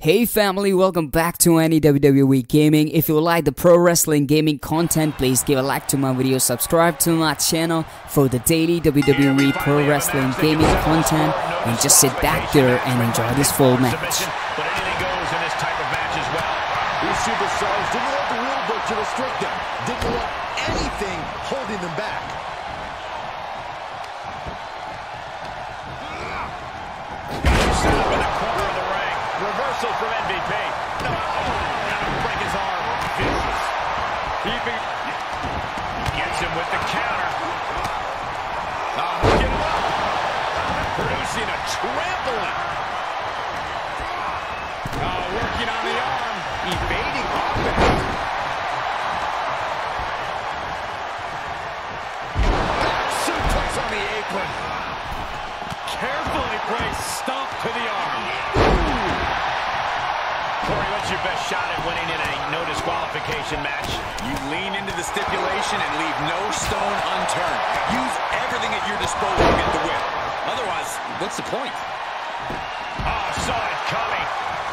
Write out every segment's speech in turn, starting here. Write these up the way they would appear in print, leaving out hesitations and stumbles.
Hey family, welcome back to any WWE Gaming. If you like the pro wrestling gaming content, please give a like to my video, subscribe to my channel for the daily WWE pro wrestling gaming content, and just sit back there and enjoy this full match. But anything goes in this type of match as well. These superstars didn't let the rule book to restrict them, didn't let anything holding them back. Set up in the corner of the ring. Reversal from MVP. No, that'll break his arm. Vicious. Gets him with the counter. Get him up. Producing a trampling. Working on the arm. Evading offense. Back suplex on the apron. Carefully placed stomp to the arm. Corey, what's your best shot at winning in a no disqualification match? You lean into the stipulation and leave no stone unturned. Use everything at your disposal to get the win. Otherwise, what's the point? Oh, saw it coming.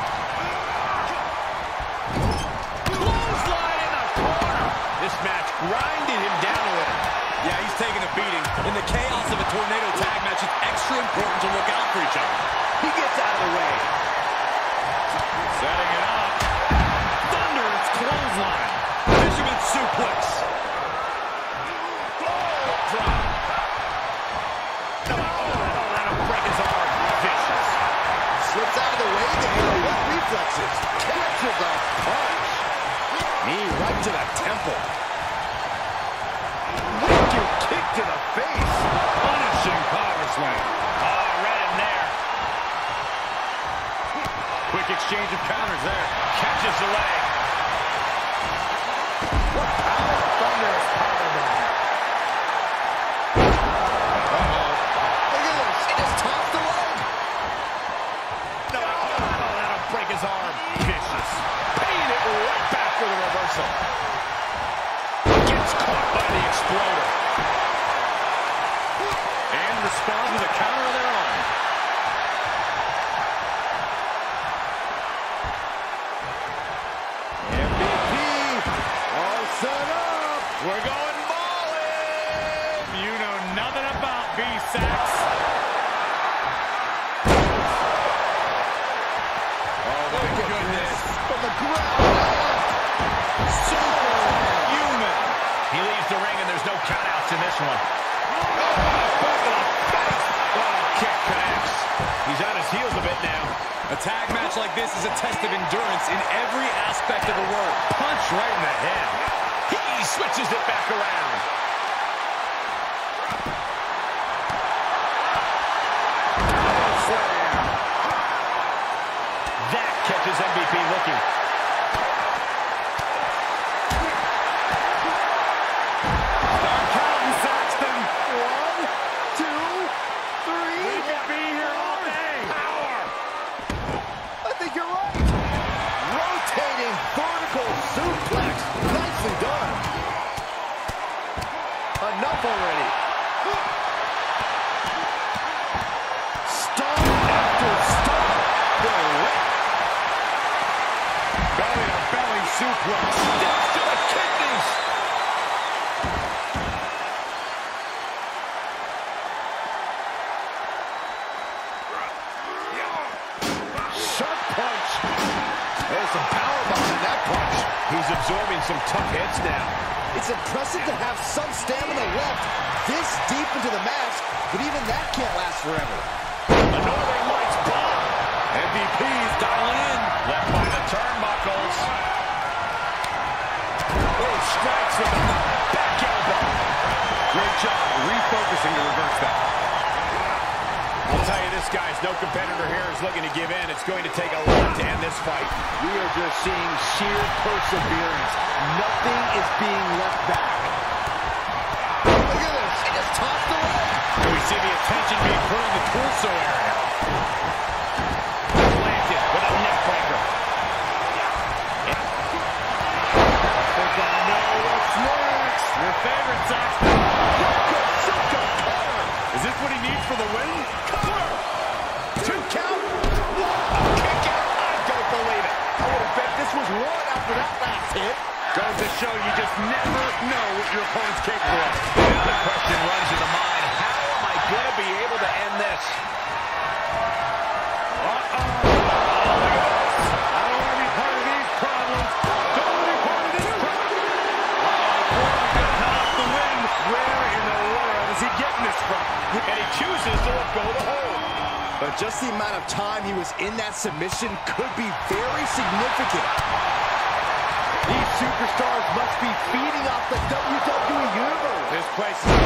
Clothesline in the corner. This match grinded him down a little. Yeah, he's taking a beating. In the chaos of a tornado tag match, it's extra important to look out for each other. He gets out of the way. Setting it up. Thunderous clothesline. Fisherman suplex. Drop. That'll break his arm. Vicious. Slips out of the way to handle with reflexes. Catches a punch. Knee right to the temple. Wicked kick to the face. Punishing power slam. Oh, right in there. Quick exchange of counters there. Catches the leg. What power! Thunderous powerbomb. Look at this. He just tossed the leg. No, that'll break his arm. Vicious. Paying it right back for the reversal. Gets caught by the exploder. And responds with a counter of their own. MVP all set up. We're going ballin'. You know nothing about B-Sex. Oh, my goodness. From the ground. Superhuman. He leaves the ring and there's no countouts in this one. Kick connects. He's on his heels a bit now. A tag match like this is a test of endurance in every aspect of the word. Punch right in the head. He switches it back around. Slam. That catches MVP looking. Start counting, Saxton. 1, 2, 3. We could be here all day. Power. I think you're right. Rotating vertical suplex. Nicely done. Enough already. Stomp after stomp. Belly to belly suplex. Steps to the kidneys. Sharp punch. There's some power behind that punch. He's absorbing some tough hits now. It's impressive to have some stamina left this deep into the match, but even that can't last forever. A Northern Lights bomb. MVP's dialing in. Left by the turnbuckles. Oh, strikes with the back elbow. Great job refocusing to reverse that. I'll tell you, this guy's no competitor here is looking to give in. It's going to take a lot to end this fight. We are just seeing sheer perseverance. Nothing is being left back. Look at this. He just tossed the leg. And we see the attention being put on the torso area. Planted with a neck breaker. I think I know what's next. Your favorite, Saxton. Is this what he needs for the win? Cover. 2 count. A kick out. I don't believe after that last hit. Goes to show you just never know what your opponent's capable of. Now the question runs in the mind, how am I going to be able to end this? Uh-oh. Look at this. I don't want to be part of these problems. Don't want to be part of this problem. Cut off the ring. Where in the world is he getting this from? And he chooses to let go of the hold. But just the amount of time he was in that submission could be very significant. These superstars must be feeding off the WWE Universe. This place is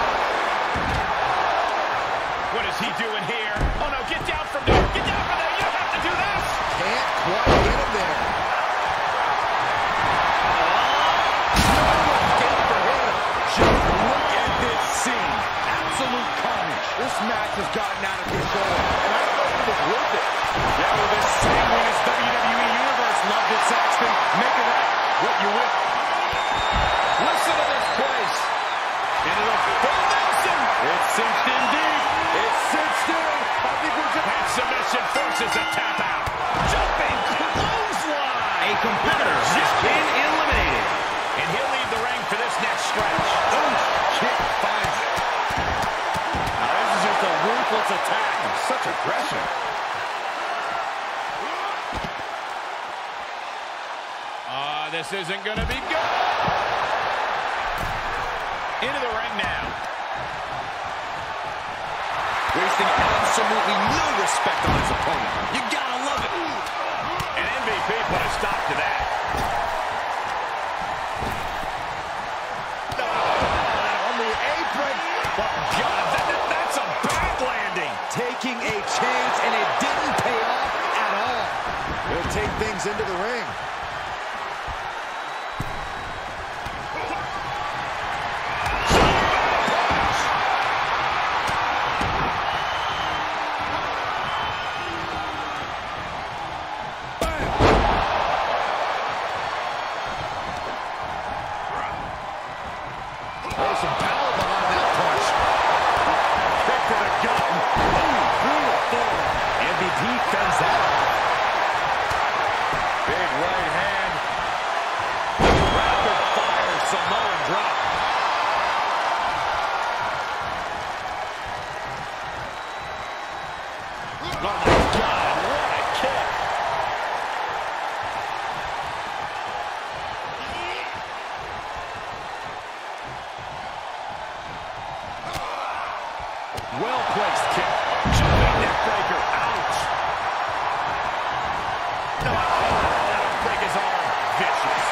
what is he doing here? Oh no, get down from there. Get down from there. You don't have to do this. Can't quite get him there. No escape for him. Just look at this scene. Absolute carnage. This match has gotten out of control, and I don't know if it was worth it. Yeah, well, this sanguineous WWE Universe loved it, Saxton. Make it right what you will. Listen to this place. Into the full Nelson. It's cinched in deep. It's cinched in. I think we're just... And submission forces a tap out. Jumping clothesline. A competitor has been eliminated. And he'll leave the ring for this next stretch. Oh, kick finds it. Now this is just a ruthless attack. Such aggression. This isn't going to be good. Into the ring now. Wasting absolutely no respect on his opponent. You gotta love it. And MVP put a stop to that. On the apron. But God, that's a bad landing. Taking a chance, and it didn't pay off at all. He'll take things into the ring. There's some power behind that punch. Kick to the gut. Ooh, brutal form. MVP fends that off. Big right hand. Rapid fire Samoan drop. Oh my God, what a kick. Well-placed kick. Jumping neck breaker. Ouch. No, that'll break his arm. Vicious.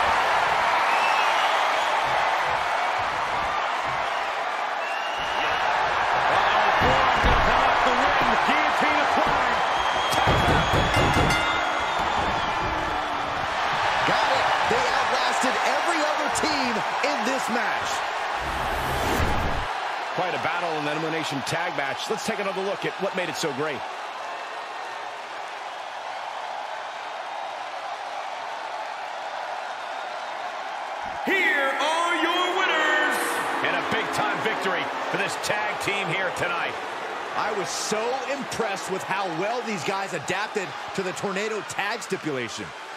Forearm gonna come off the ring. Guillotine applied. Got it. They outlasted every other team in this match. Quite a battle in the elimination tag match. Let's take another look at what made it so great. Here are your winners. And a big-time victory for this tag team here tonight. I was so impressed with how well these guys adapted to the Tornado tag stipulation.